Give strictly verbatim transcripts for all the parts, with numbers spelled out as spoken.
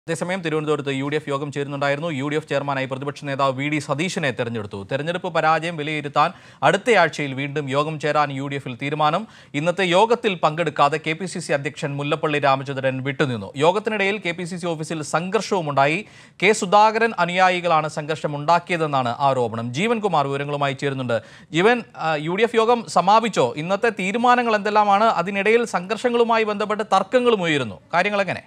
അതേസമയം തിരുവനന്തപുരത്ത് U D F യോഗം ചേരുന്നുണ്ടായിരുന്നു. യു ഡി എഫ് ചെയർമാനായി പ്രതിപക്ഷ നേതാവ് വി ഡി സതീശനെ തെരഞ്ഞെടുത്തു. തെരഞ്ഞെടുപ്പ് പരാജയം വിലയിരുത്താൻ അടുത്തയാഴ്ചയിൽ വീണ്ടും യോഗം ചേരാൻ യു ഡി എഫിൽ തീരുമാനം. ഇന്നത്തെ യോഗത്തിൽ പങ്കെടുക്കാതെ കെ പി സി സി അധ്യക്ഷൻ മുല്ലപ്പള്ളി രാമചന്ദ്രൻ വിട്ടുനിന്നു. യോഗത്തിനിടയിൽ കെ പി സി സി ഓഫീസിൽ സംഘർഷവുമുണ്ടായി. കെ സുധാകരൻ അനുയായികളാണ് സംഘർഷമുണ്ടാക്കിയതെന്നാണ് ആരോപണം. ജീവൻകുമാർ വിവരങ്ങളുമായി ചേരുന്നുണ്ട്. ജീവൻ, യു ഡി എഫ് യോഗം സമാപിച്ചോ? ഇന്നത്തെ തീരുമാനങ്ങൾ എന്തെല്ലാമാണ്? അതിനിടയിൽ സംഘർഷങ്ങളുമായി ബന്ധപ്പെട്ട് തർക്കങ്ങളും ഉയരുന്നു. കാര്യങ്ങൾ എങ്ങനെ?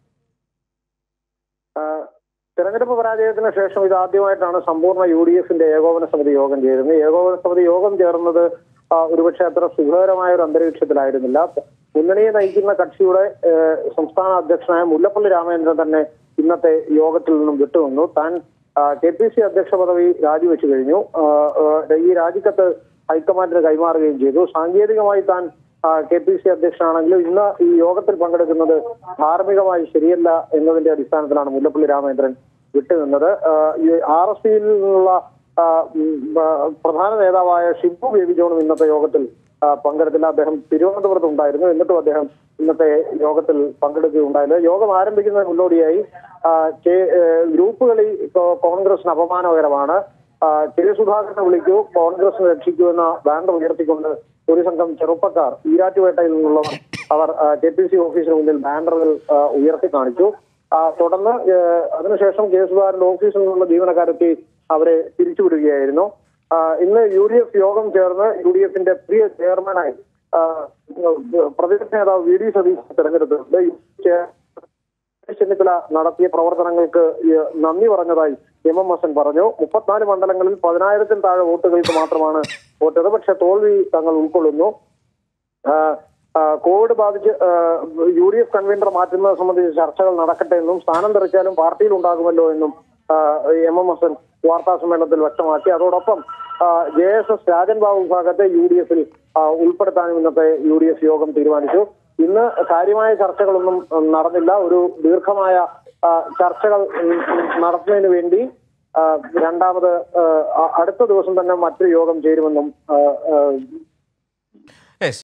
തെരഞ്ഞെടുപ്പ് പരാജയത്തിന് ശേഷം ഇതാദ്യമായിട്ടാണ് സമ്പൂർണ്ണ യു ഡി എഫിന്റെ ഏകോപന സമിതി യോഗം ചേരുന്നത്. ഏകോപന സമിതി യോഗം ചേർന്നത് ഒരുപക്ഷെ അത്ര സുഖകരമായ ഒരു അന്തരീക്ഷത്തിലായിരുന്നില്ല. മുന്നണിയെ നയിക്കുന്ന കക്ഷിയുടെ സംസ്ഥാന അധ്യക്ഷനായ മുല്ലപ്പള്ളി രാമചന്ദ്രൻ തന്നെ ഇന്നത്തെ യോഗത്തിൽ നിന്നും വിട്ടുനിന്നു. താൻ കെ പി സി അധ്യക്ഷ പദവി രാജിവെച്ചു കഴിഞ്ഞു. ഈ രാജിക്കത്ത് ഹൈക്കമാൻഡിന് കൈമാറുകയും ചെയ്തു. സാങ്കേതികമായി താൻ കെ പി സി അധ്യക്ഷനാണെങ്കിലും ഇന്ന് ഈ യോഗത്തിൽ പങ്കെടുക്കുന്നത് ധാർമ്മികമായി ശരിയല്ല എന്നതിന്റെ അടിസ്ഥാനത്തിലാണ് മുല്ലപ്പള്ളി രാമചന്ദ്രൻ വിട്ടുനിന്നത്. ആർ എസ് പിയിൽ നിന്നുള്ള പ്രധാന നേതാവായ ഷിബു ബേബി ജോണും ഇന്നത്തെ യോഗത്തിൽ പങ്കെടുത്തില്ല. അദ്ദേഹം തിരുവനന്തപുരത്ത് ഉണ്ടായിരുന്നു. എന്നിട്ടും അദ്ദേഹം ഇന്നത്തെ യോഗത്തിൽ പങ്കെടുക്കുകയുണ്ടായില്ല. യോഗം ആരംഭിക്കുന്നതിന് മുന്നോടിയായി ഗ്രൂപ്പുകളി കോൺഗ്രസിന് അപമാനകരമാണ്, കെ സുധാകരനെ വിളിക്കൂ, കോൺഗ്രസിനെ രക്ഷിക്കൂ എന്ന ബാനർ ഉയർത്തിക്കൊണ്ട് ഒരു സംഘം ചെറുപ്പക്കാർ ഈരാറ്റുപേട്ടയിൽ നിന്നുള്ളവർ അവർ കെ പി സി ഓഫീസിന് മുന്നിൽ ബാനറുകൾ ഉയർത്തി കാണിച്ചു. തുടർന്ന് അതിനുശേഷം കെ സുധാകരന്റെ ഓഫീസിൽ നിന്നുള്ള ജീവനക്കാരെത്തി അവരെ പിരിച്ചുവിടുകയായിരുന്നു. ഇന്ന് യു ഡി എഫ് യോഗം ചേർന്ന് യു ഡി എഫിന്റെ പ്രിയ ചെയർമാനായി പ്രതിപക്ഷ നേതാവ് വി ഡി സതീശനെ തെരഞ്ഞെടുത്തിട്ടുണ്ട്. ചെന്നിത്തല നടത്തിയ പ്രവർത്തനങ്ങൾക്ക് നന്ദി പറഞ്ഞതായി എം എം ഹസൻ പറഞ്ഞു. മുപ്പത്തിനാല് മണ്ഡലങ്ങളിൽ പതിനായിരത്തിൽ താഴെ വോട്ടുകൾക്ക് മാത്രമാണ് വോട്ടത്. പക്ഷെ തോൽവി തങ്ങൾ ഉൾക്കൊള്ളുന്നു. കോവിഡ് ബാധിച്ച് യു ഡി എഫ് കൺവീനർ മാറ്റുന്നത് സംബന്ധിച്ച് ചർച്ചകൾ നടക്കട്ടെ എന്നും സ്ഥാനം തെറിച്ചാലും പാർട്ടിയിൽ ഉണ്ടാകുമല്ലോ എന്നും എം എം ഹസൻ വാർത്താ സമ്മേളനത്തിൽ വ്യക്തമാക്കി. അതോടൊപ്പം J S S Rajan Babu വിഭാഗത്തെ യു ഡി എഫിൽ ഉൾപ്പെടുത്താനും ഇന്നത്തെ യു ഡി എഫ് യോഗം തീരുമാനിച്ചു. ഇന്ന് കാര്യമായ ചർച്ചകളൊന്നും നടന്നില്ല. ഒരു ദീർഘമായ ചർച്ചകൾ നടത്തുന്നതിന് വേണ്ടി രണ്ടാമത് അടുത്ത ദിവസം തന്നെ മറ്റൊരു യോഗം ചേരുമെന്നും